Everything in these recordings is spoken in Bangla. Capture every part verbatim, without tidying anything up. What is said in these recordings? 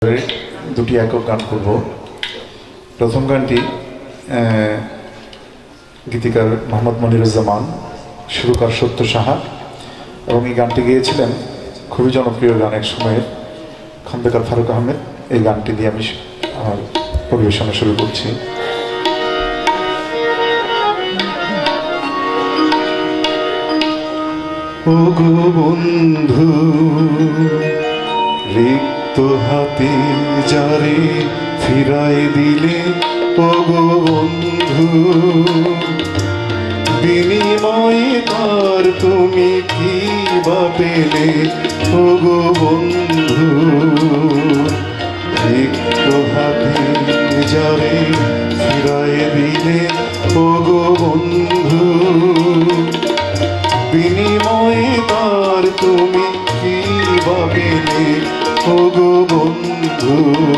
দুটি একক গান করব। প্রথম গানটি গীতিকার মোহাম্মদ মনিরুজ্জামান, সুরকার সত্য সাহা, এবং এই গানটি গেয়েছিলেন খুবই জনপ্রিয় গান এক সময়ের খন্দকার ফারুক আহমেদ। এই গানটি দিয়ে আমি আমার পরিবেশনা শুরু করছি। ও গো বন্ধু, রিক্ত হাতে যারে ফিরায় দিলে, ও গো বন্ধু, বিনিময়ে তার তুমি কি বা পেলে, ও গো বন্ধু, রিক্ত হাতে যারে ফিরায় দিলে, ও গো বন্ধু, বিনিময়ে তার তুমি কি বা পেলে, ও গো বন্ধু।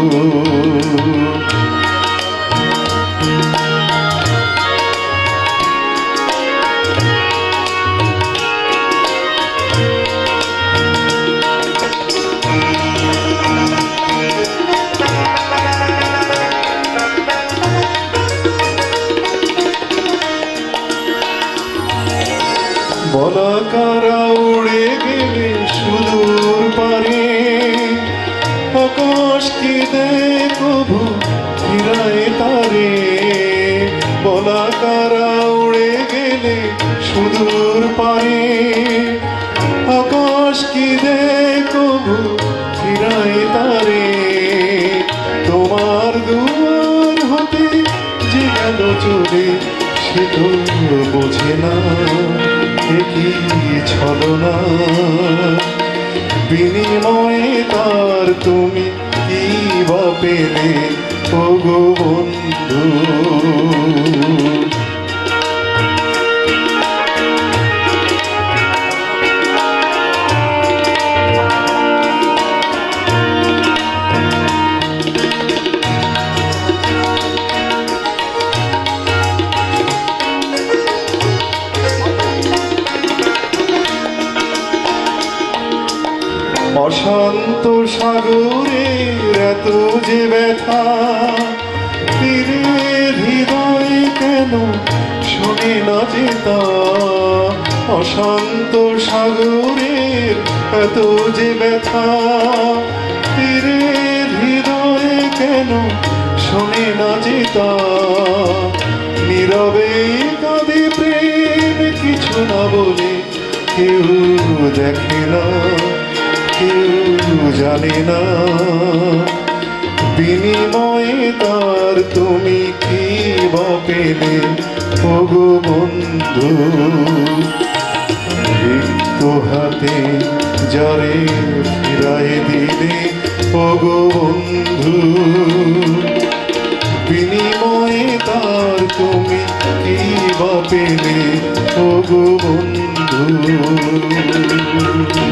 বলাকারা উড়ে গেলে সুদূর পারে, আকাশ কি দেখবো ফিরায় তারে। বলাকারা উড়ে গেলে সুদূর পারে, আকাশ কি দেখবো ফিরায় তারে। তোমার দুয়ার হতে যে গেল চলে, সে তো বোঝে না কি ছলনা। বিনিময়ে তার তুমি কি বা পেলে, ও গো বন্ধু। অশান্ত সাগরের এত যে ব্যথা, তীরের হৃদয় কেন শোনে না যে তা। অশান্ত সাগরের এত যে ব্যথা, তীরের হৃদয় কেন শোনে না যে তা। নীরবে কাঁদে প্রেম কিছু না বলে, কেউ দেখে না, কেউ জানে না। বিনিময়ে তার তুমি কি বা পেলে, ও গো বন্ধু। রিক্ত হাতে যারে ফিরায় দিলে, ও গো বন্ধু, বিনিময়ে তার তুমি কি বা পেলে, ও গো বন্ধু।